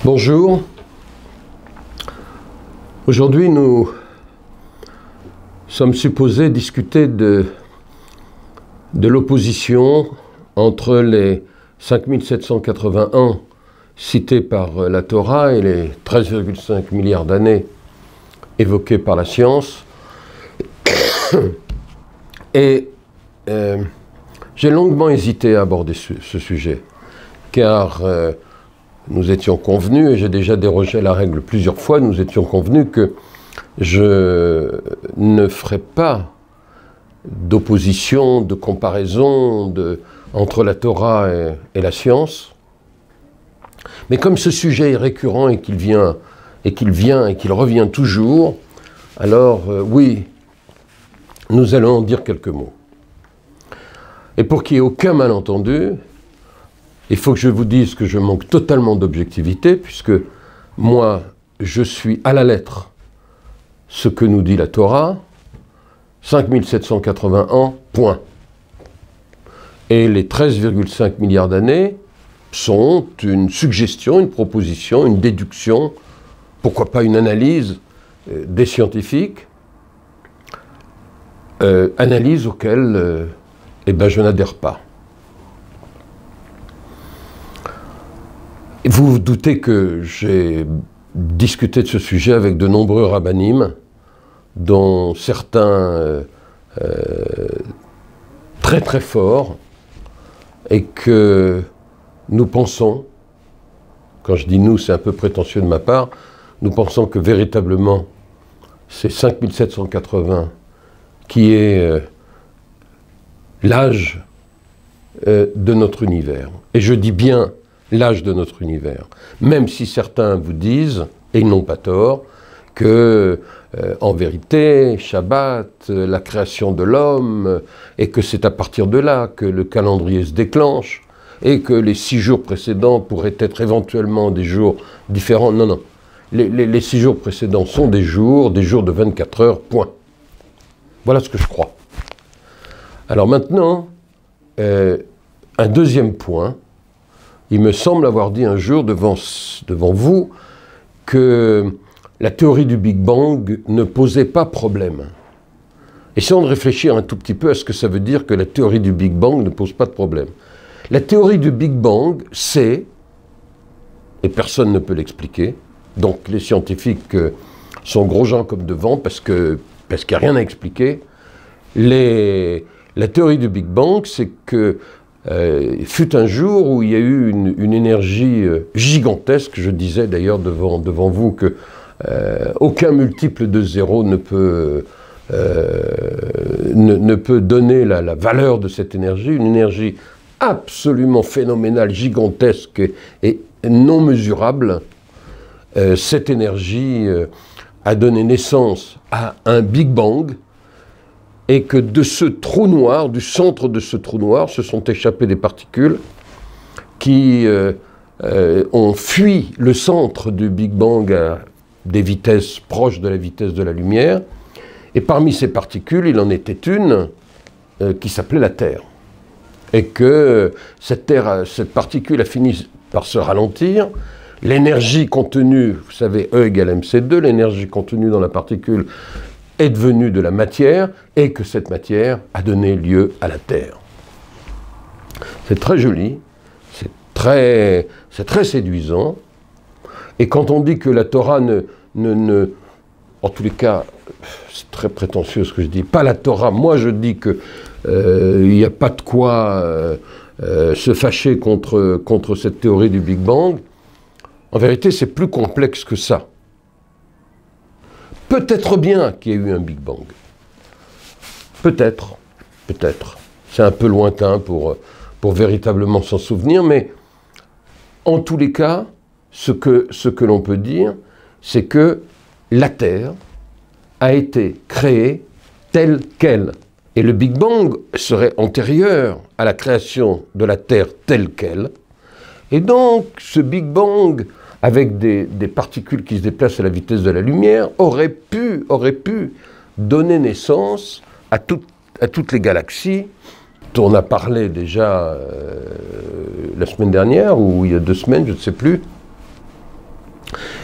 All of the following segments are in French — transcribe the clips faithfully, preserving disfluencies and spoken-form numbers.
Bonjour. Aujourd'hui, nous sommes supposés discuter de, de l'opposition entre les cinq mille sept cent quatre-vingt-un cités par la Torah et les treize virgule cinq milliards d'années évoquées par la science. Et euh, j'ai longuement hésité à aborder ce, ce sujet, car euh, nous étions convenus, et j'ai déjà dérogé à la règle plusieurs fois, nous étions convenus que je ne ferai pas d'opposition, de comparaison de, entre la Torah et, et la science. Mais comme ce sujet est récurrent et qu'il vient, et qu'il vient et qu'il revient toujours, alors euh, oui, nous allons en dire quelques mots. Et pour qu'il n'y ait aucun malentendu, il faut que je vous dise que je manque totalement d'objectivité, puisque moi, je suis à la lettre ce que nous dit la Torah, cinq mille sept cent quatre-vingt-un, point. Et les treize virgule cinq milliards d'années sont une suggestion, une proposition, une déduction, pourquoi pas une analyse euh, des scientifiques, euh, analyse auxquelles euh, eh ben, je n'adhère pas. Vous vous doutez que j'ai discuté de ce sujet avec de nombreux rabbinim, dont certains euh, euh, très très forts, et que nous pensons, quand je dis nous, c'est un peu prétentieux de ma part, nous pensons que véritablement c'est cinq mille sept cent quatre-vingts qui est euh, l'âge euh, de notre univers. Et je dis bien l'âge de notre univers. Même si certains vous disent, et ils n'ont pas tort, que, euh, en vérité, Shabbat, euh, la création de l'homme, euh, et que c'est à partir de là que le calendrier se déclenche, et que les six jours précédents pourraient être éventuellement des jours différents. Non, non. Les, les, les six jours précédents sont des jours, des jours de vingt-quatre heures, point. Voilà ce que je crois. Alors maintenant, euh, un deuxième point. Il me semble avoir dit un jour devant, devant vous que la théorie du Big Bang ne posait pas problème. Essayons de réfléchir un tout petit peu à ce que ça veut dire que la théorie du Big Bang ne pose pas de problème. La théorie du Big Bang, c'est, et personne ne peut l'expliquer, donc les scientifiques sont gros gens comme devant parce que, parce qu'il n'y a rien à expliquer. Les, la théorie du Big Bang, c'est que Euh, il fut un jour où il y a eu une, une énergie euh, gigantesque. Je disais d'ailleurs devant, devant vous que euh, aucun multiple de zéro ne peut, euh, ne, ne peut donner la, la valeur de cette énergie, une énergie absolument phénoménale, gigantesque et, et non mesurable. Euh, cette énergie euh, a donné naissance à un Big Bang, et que de ce trou noir, du centre de ce trou noir, se sont échappées des particules qui euh, euh, ont fui le centre du Big Bang à des vitesses proches de la vitesse de la lumière. Et parmi ces particules, il en était une euh, qui s'appelait la Terre. Et que cette, terre, cette particule a fini par se ralentir. L'énergie contenue, vous savez, E égale M C deux, l'énergie contenue dans la particule est devenue de la matière, et que cette matière a donné lieu à la Terre. C'est très joli, c'est très, c'est très séduisant, et quand on dit que la Torah ne, ne, ne en tous les cas, c'est très prétentieux ce que je dis, pas la Torah, moi je dis que euh, il n'y a pas de quoi euh, euh, se fâcher contre, contre cette théorie du Big Bang. En vérité, c'est plus complexe que ça. Peut-être bien qu'il y ait eu un Big Bang. Peut-être, peut-être. C'est un peu lointain pour, pour véritablement s'en souvenir, mais en tous les cas, ce que, ce que l'on peut dire, c'est que la Terre a été créée telle qu'elle. Et le Big Bang serait antérieur à la création de la Terre telle qu'elle. Et donc, ce Big Bang, avec des, des particules qui se déplacent à la vitesse de la lumière, aurait pu, aurait pu donner naissance à, tout, à toutes les galaxies dont on a parlé déjà euh, la semaine dernière, ou il y a deux semaines, je ne sais plus.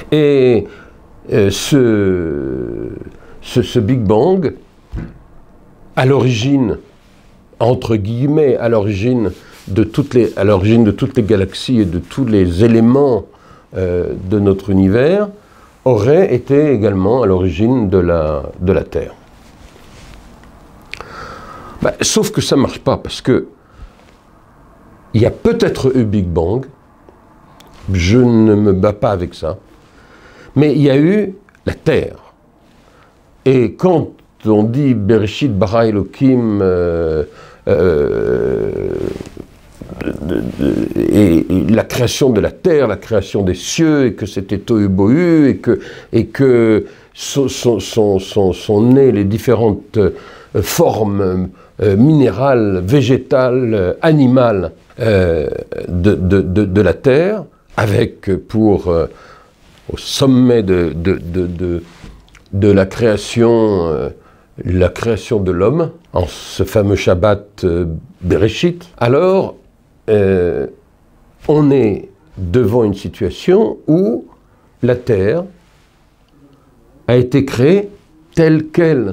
Et euh, ce, ce, ce Big Bang, à l'origine, entre guillemets, à l'origine de toutes les, à l'origine de toutes les galaxies et de tous les éléments euh, de notre univers, aurait été également à l'origine de la, de la Terre. Bah, sauf que ça ne marche pas, parce que il y a peut-être eu Big Bang, je ne me bats pas avec ça, mais il y a eu la Terre. Et quand on dit Bereshit bara Elohim, euh, euh, et, et la création de la terre, la création des cieux, et que c'était tohu bohu, et que, et que sont, sont, sont, sont, sont nées les différentes euh, formes euh, minérales, végétales, euh, animales euh, de, de, de, de la terre, avec pour euh, au sommet de, de, de, de, de la création, euh, la création de l'homme, en ce fameux Shabbat euh, Bereshit. Alors, Euh, on est devant une situation où la Terre a été créée telle qu'elle.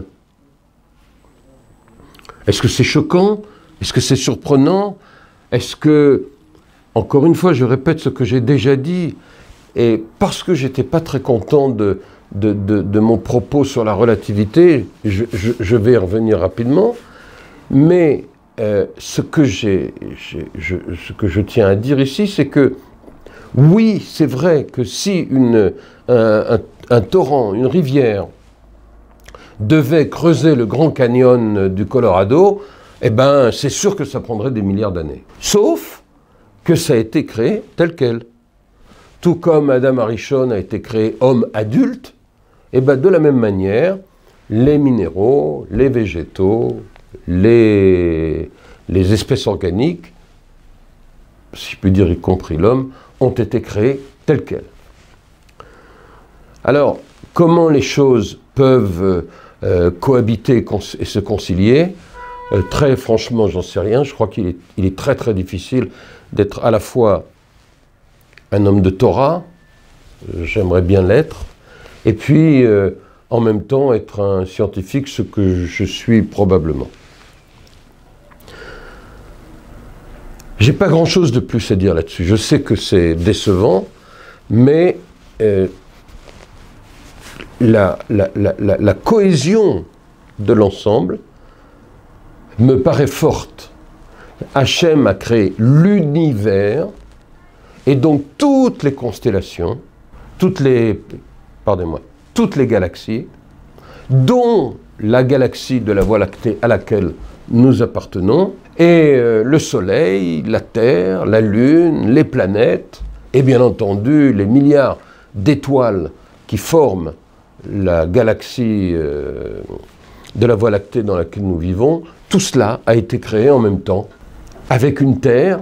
Est-ce que c'est choquant? Est-ce que c'est surprenant? Est-ce que, encore une fois, je répète ce que j'ai déjà dit, et parce que j'étais pas très content de, de, de, de mon propos sur la relativité, je, je, je vais y revenir rapidement, mais Euh, ce, que j'ai, j'ai, je, ce que je tiens à dire ici, c'est que oui, c'est vrai que si une, un, un, un torrent, une rivière, devait creuser le Grand Canyon du Colorado, eh ben, c'est sûr que ça prendrait des milliards d'années. Sauf que ça a été créé tel quel. Tout comme Adam Arishon a été créé homme adulte, eh ben, de la même manière, les minéraux, les végétaux, Les, les espèces organiques, si je puis dire y compris l'homme, ont été créées telles quelles. Alors, comment les choses peuvent euh, cohabiter et se concilier? euh, Très franchement, j'en sais rien. Je crois qu'il est, il est très très difficile d'être à la fois un homme de Torah, j'aimerais bien l'être, et puis euh, en même temps être un scientifique, ce que je suis probablement. J'ai pas grand-chose de plus à dire là-dessus. Je sais que c'est décevant, mais euh, la, la, la, la, la cohésion de l'ensemble me paraît forte. Hachem a créé l'univers, et donc toutes les constellations, toutes les, pardonnez-moi, toutes les galaxies, dont la galaxie de la Voie lactée à laquelle nous appartenons, et euh, le Soleil, la Terre, la Lune, les planètes, et bien entendu les milliards d'étoiles qui forment la galaxie euh, de la Voie lactée dans laquelle nous vivons, tout cela a été créé en même temps, avec une Terre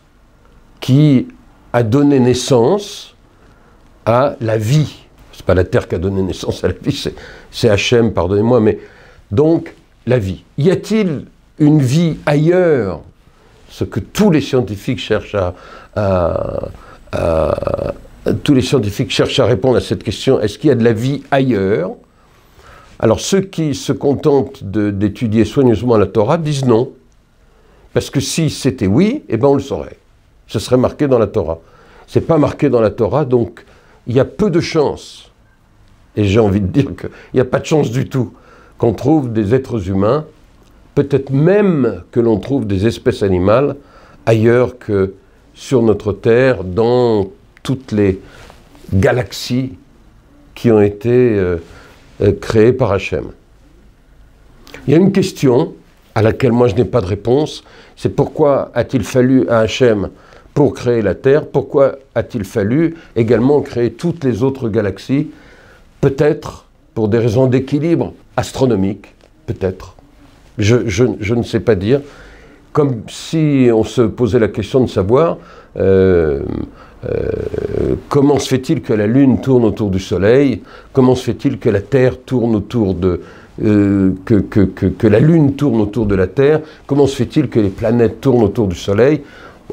qui a donné naissance à la vie. C'est pas la Terre qui a donné naissance à la vie, c'est, c'est Hachem, pardonnez-moi, mais donc la vie. Y a-t-il une vie ailleurs, ce que tous les scientifiques cherchent à, à, à, à tous les scientifiques cherchent à répondre à cette question, est-ce qu'il y a de la vie ailleurs? Alors ceux qui se contentent de, d'étudier soigneusement la Torah disent non, parce que si c'était oui, eh ben on le saurait, ce serait marqué dans la Torah. C'est pas marqué dans la Torah, donc il y a peu de chances, et j'ai envie de dire qu'il n'y a pas de chance du tout qu'on trouve des êtres humains, peut-être même que l'on trouve des espèces animales ailleurs que sur notre Terre, dans toutes les galaxies qui ont été euh, euh, créées par Hachem. Il y a une question à laquelle moi je n'ai pas de réponse, c'est pourquoi a-t-il fallu à Hachem, pour créer la Terre, pourquoi a-t-il fallu également créer toutes les autres galaxies? Peut-être pour des raisons d'équilibre astronomique, peut-être. Je, je, je ne sais pas dire. Comme si on se posait la question de savoir euh, euh, comment se fait-il que la Lune tourne autour du Soleil, comment se fait-il que la Terre tourne autour de... Euh, que, que, que, que la Lune tourne autour de la Terre, comment se fait-il que les planètes tournent autour du Soleil?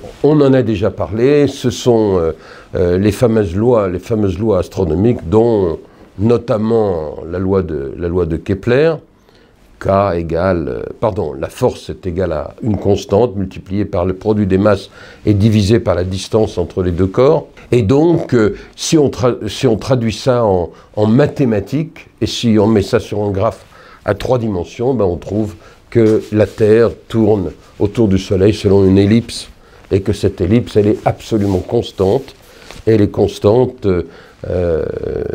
on en a déjà parlé, ce sont euh, euh, les fameuses lois, les fameuses lois astronomiques, dont notamment la loi de, la loi de Kepler, K égale, euh, pardon, la force est égale à une constante multipliée par le produit des masses et divisée par la distance entre les deux corps. Et donc, euh, si, on si on traduit ça en, en mathématiques, et si on met ça sur un graphe à trois dimensions, ben on trouve que la Terre tourne autour du Soleil selon une ellipse, et que cette ellipse, elle est absolument constante. Elle est constante euh, euh,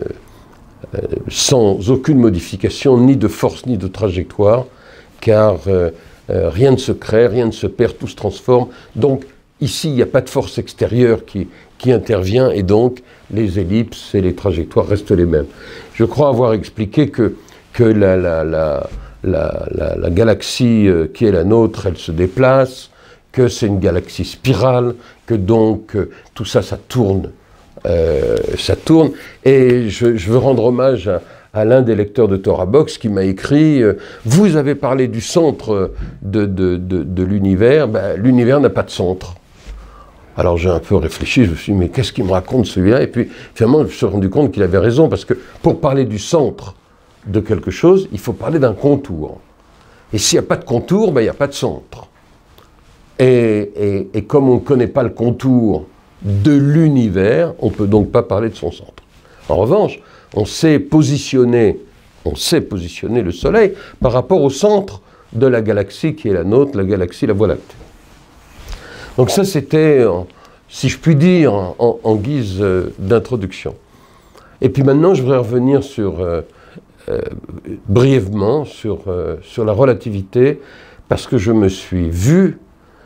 sans aucune modification, ni de force, ni de trajectoire, car euh, euh, rien ne se crée, rien ne se perd, tout se transforme. Donc, ici, il n'y a pas de force extérieure qui, qui intervient, et donc, les ellipses et les trajectoires restent les mêmes. Je crois avoir expliqué que, que la, la, la, la, la, la galaxie euh, qui est la nôtre, elle se déplace, que c'est une galaxie spirale, que donc, euh, tout ça, ça tourne. Euh, ça tourne, et je, je veux rendre hommage à, à l'un des lecteurs de Torah Box qui m'a écrit euh, « Vous avez parlé du centre de, de, de, de l'univers, ben, l'univers n'a pas de centre. » Alors j'ai un peu réfléchi, je me suis dit « Mais qu'est-ce qu'il me raconte celui-là ?» Et puis finalement je me suis rendu compte qu'il avait raison, parce que pour parler du centre de quelque chose, il faut parler d'un contour. Et s'il n'y a pas de contour, ben, il n'y a pas de centre. Et, et, et comme on ne connaît pas le contour de l'univers, on ne peut donc pas parler de son centre. En revanche, on sait positionner, on sait positionner le Soleil par rapport au centre de la galaxie qui est la nôtre, la galaxie, la Voie lactée. Donc ça, c'était, si je puis dire, en, en guise euh, d'introduction. Et puis maintenant, je voudrais revenir sur, euh, euh, brièvement sur, euh, sur la relativité, parce que je me suis vu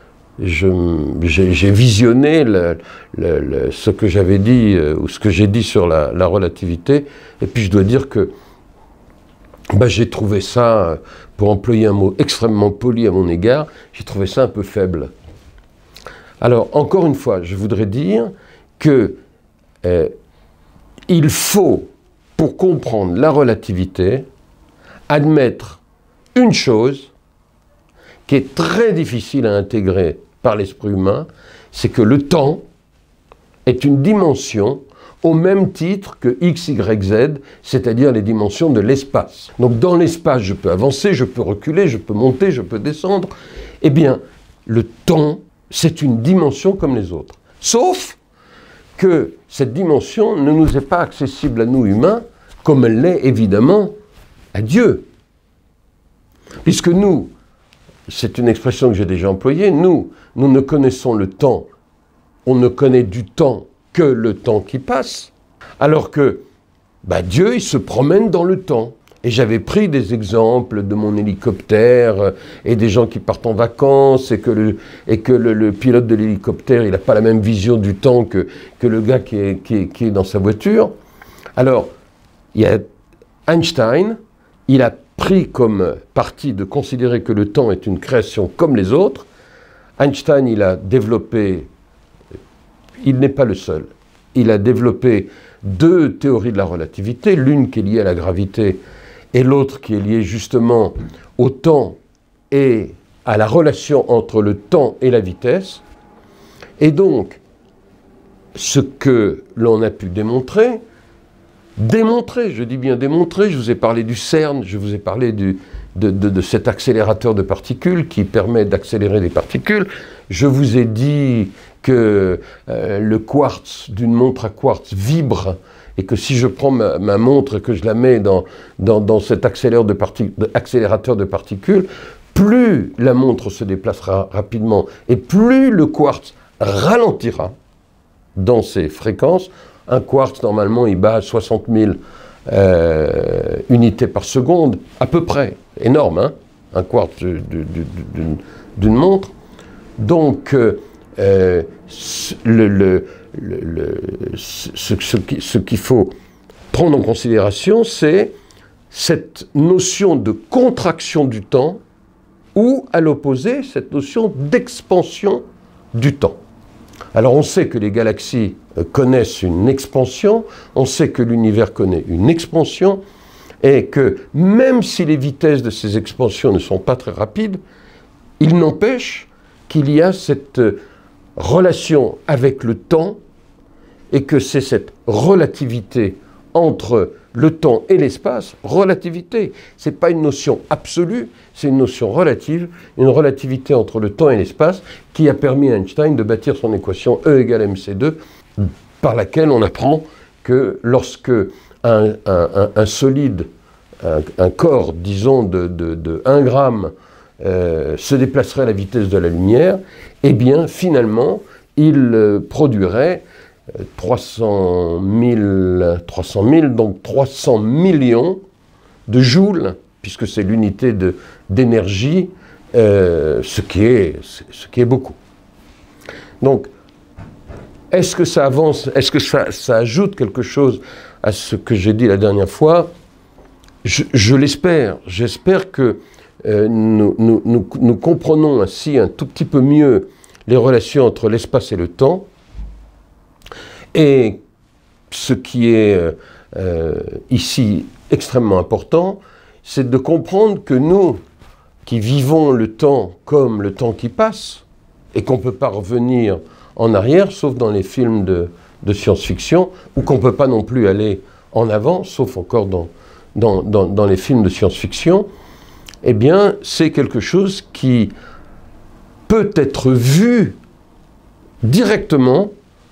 j'ai visionné le, le, le, ce que j'avais dit, euh, ou ce que j'ai dit sur la, la relativité, et puis je dois dire que bah, j'ai trouvé ça, pour employer un mot extrêmement poli à mon égard, j'ai trouvé ça un peu faible. Alors, encore une fois, je voudrais dire que euh, il faut, pour comprendre la relativité, admettre une chose qui est très difficile à intégrer par l'esprit humain, c'est que le temps est une dimension au même titre que X, Y, Z, c'est-à-dire les dimensions de l'espace. Donc dans l'espace, je peux avancer, je peux reculer, je peux monter, je peux descendre. Eh bien, le temps, c'est une dimension comme les autres. Sauf que cette dimension ne nous est pas accessible à nous humains, comme elle l'est évidemment à Dieu. Puisque nous, c'est une expression que j'ai déjà employée, nous, nous ne connaissons le temps, on ne connaît du temps que le temps qui passe, alors que bah, Dieu, il se promène dans le temps. Et j'avais pris des exemples de mon hélicoptère et des gens qui partent en vacances et que le, et que le, le pilote de l'hélicoptère, il n'a pas la même vision du temps que, que le gars qui est, qui, est, qui est dans sa voiture. Alors, il y a Einstein, il a pris comme parti de considérer que le temps est une création comme les autres. Einstein, il a développé, il n'est pas le seul, il a développé deux théories de la relativité, l'une qui est liée à la gravité et l'autre qui est liée justement au temps et à la relation entre le temps et la vitesse. Et donc, ce que l'on a pu démontrer, démontrer, je dis bien démontrer, je vous ai parlé du CERN, je vous ai parlé du, de, de, de cet accélérateur de particules qui permet d'accélérer les particules, je vous ai dit que euh, le quartz d'une montre à quartz vibre, et que si je prends ma, ma montre et que je la mets dans, dans, dans cet accélérateur de, partic de, accélérateur de particules, plus la montre se déplacera rapidement et plus le quartz ralentira dans ses fréquences. Un quartz, normalement, il bat à soixante mille euh, unités par seconde, à peu près. Énorme, hein, un quartz d'une montre. Donc, euh, euh, le, le, le, le, ce, ce, ce qu'il faut prendre en considération, c'est cette notion de contraction du temps ou, à l'opposé, cette notion d'expansion du temps. Alors, on sait que les galaxies connaissent une expansion, on sait que l'univers connaît une expansion, et que même si les vitesses de ces expansions ne sont pas très rapides, il n'empêche qu'il y a cette relation avec le temps et que c'est cette relativité entre le temps et l'espace, relativité, ce n'est pas une notion absolue, c'est une notion relative, une relativité entre le temps et l'espace qui a permis à Einstein de bâtir son équation E égale mc deux, par laquelle on apprend que lorsque un, un, un, un solide, un, un corps, disons, de, de, de un gramme euh, se déplacerait à la vitesse de la lumière, eh bien, finalement, il euh, produirait trois cent mille, donc trois cents millions de joules, puisque c'est l'unité d'énergie, euh, ce, qui est, ce qui est beaucoup. Donc, est-ce que ça avance, est-ce que ça, ça ajoute quelque chose à ce que j'ai dit la dernière fois? Je, je l'espère. J'espère que euh, nous, nous, nous, nous comprenons ainsi un tout petit peu mieux les relations entre l'espace et le temps. Et ce qui est euh, ici extrêmement important, c'est de comprendre que nous, qui vivons le temps comme le temps qui passe, et qu'on ne peut pas revenir en arrière, sauf dans les films de, de science-fiction, ou qu'on ne peut pas non plus aller en avant, sauf encore dans, dans, dans, dans les films de science-fiction, eh bien, c'est quelque chose qui peut être vu directement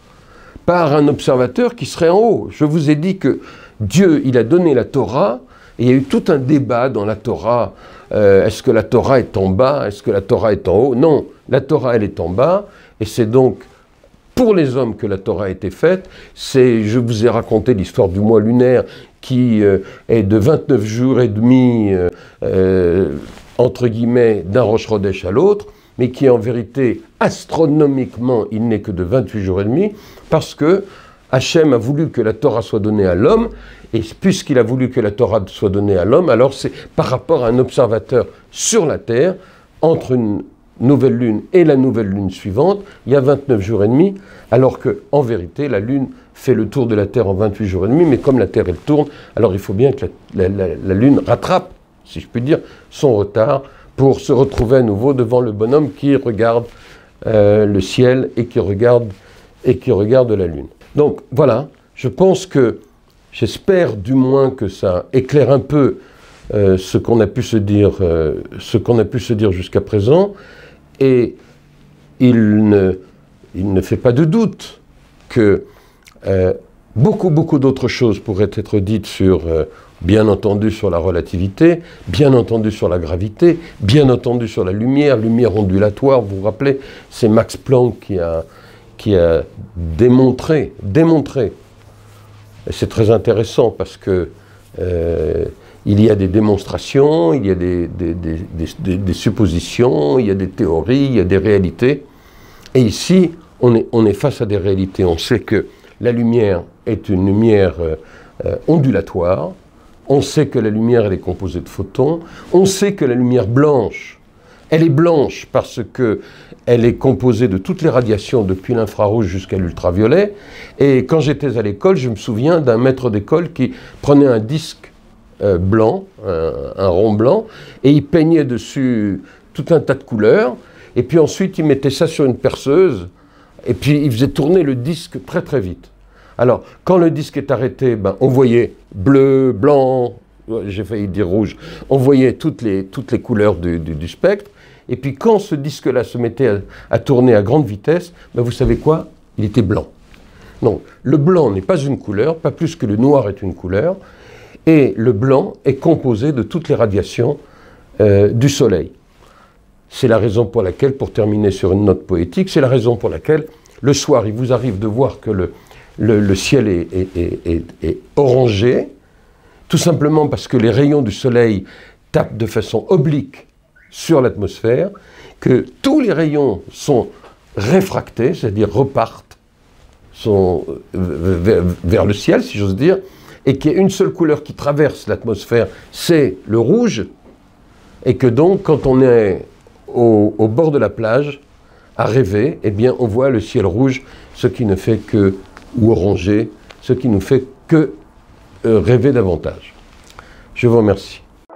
par un observateur qui serait en haut. Je vous ai dit que Dieu, il a donné la Torah, et il y a eu tout un débat dans la Torah. Euh, est-ce que la Torah est en bas? Est-ce que la Torah est en haut? Non, la Torah, elle est en bas, et c'est donc pour les hommes que la Torah a été faite. C'est, je vous ai raconté l'histoire du mois lunaire qui euh, est de vingt-neuf jours et demi, euh, euh, entre guillemets, d'un Rosh Chodesh à l'autre, mais qui en vérité, astronomiquement, il n'est que de vingt-huit jours et demi, parce que Hachem a voulu que la Torah soit donnée à l'homme, et puisqu'il a voulu que la Torah soit donnée à l'homme, alors c'est par rapport à un observateur sur la Terre, entre une nouvelle lune et la nouvelle lune suivante, il y a vingt-neuf jours et demi, alors qu'en vérité, la lune fait le tour de la Terre en vingt-huit jours et demi, mais comme la Terre, elle tourne, alors il faut bien que la, la, la, la lune rattrape, si je puis dire, son retard, pour se retrouver à nouveau devant le bonhomme qui regarde euh, le ciel et qui regarde, et qui regarde la lune. Donc voilà, je pense que, j'espère du moins que ça éclaire un peu euh, ce qu'on a pu se dire, euh, ce qu'on a pu se dire jusqu'à présent, et il ne, il ne fait pas de doute que euh, beaucoup, beaucoup d'autres choses pourraient être dites sur, euh, bien entendu sur la relativité, bien entendu sur la gravité, bien entendu sur la lumière, lumière ondulatoire, vous vous rappelez, c'est Max Planck qui a, qui a démontré, démontré, et c'est très intéressant parce que euh, il y a des démonstrations, il y a des, des, des, des, des suppositions, il y a des théories, il y a des réalités, et ici, on est, on est face à des réalités. On sait que la lumière est une lumière euh, ondulatoire. On sait que la lumière, elle est composée de photons. On sait que la lumière blanche, elle est blanche parce qu'elle est composée de toutes les radiations depuis l'infrarouge jusqu'à l'ultraviolet. Et quand j'étais à l'école, je me souviens d'un maître d'école qui prenait un disque euh, blanc, un, un rond blanc, et il peignait dessus tout un tas de couleurs. Et puis ensuite, il mettait ça sur une perceuse, et puis il faisait tourner le disque très très vite. Alors, quand le disque est arrêté, ben, on voyait bleu, blanc, j'ai failli dire rouge, on voyait toutes les, toutes les couleurs du, du, du spectre. Et puis quand ce disque-là se mettait à, à tourner à grande vitesse, ben, vous savez quoi? Il était blanc. Donc, le blanc n'est pas une couleur, pas plus que le noir est une couleur, et le blanc est composé de toutes les radiations euh, du Soleil. C'est la raison pour laquelle, pour terminer sur une note poétique, c'est la raison pour laquelle, le soir, il vous arrive de voir que le, le, le ciel est, est, est, est, est orangé, tout simplement parce que les rayons du soleil tapent de façon oblique sur l'atmosphère, que tous les rayons sont réfractés, c'est-à-dire repartent sont vers, vers le ciel, si j'ose dire, et qu'il y a une seule couleur qui traverse l'atmosphère, c'est le rouge, et que donc, quand on est au, au bord de la plage, à rêver, eh bien, on voit le ciel rouge, ce qui ne fait que, ou orangé, ce qui nous fait que euh, rêver davantage. Je vous remercie.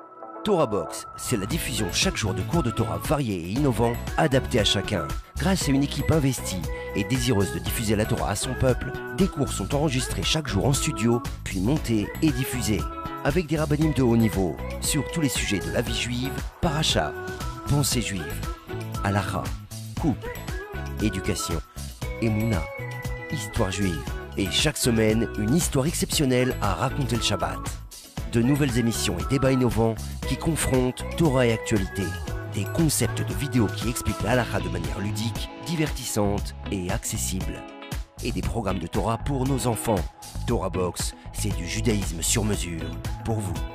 Torah Box, c'est la diffusion chaque jour de cours de Torah variés et innovants, adaptés à chacun. Grâce à une équipe investie et désireuse de diffuser la Torah à son peuple, des cours sont enregistrés chaque jour en studio, puis montés et diffusés. Avec des rabbinim de haut niveau, sur tous les sujets de la vie juive, paracha, pensée juive, halakha, couple, éducation, émouna, histoire juive. Et chaque semaine, une histoire exceptionnelle à raconter le Shabbat. De nouvelles émissions et débats innovants qui confrontent Torah et actualité. Des concepts de vidéos qui expliquent la halakha de manière ludique, divertissante et accessible. Et des programmes de Torah pour nos enfants. Torah Box, c'est du judaïsme sur mesure pour vous.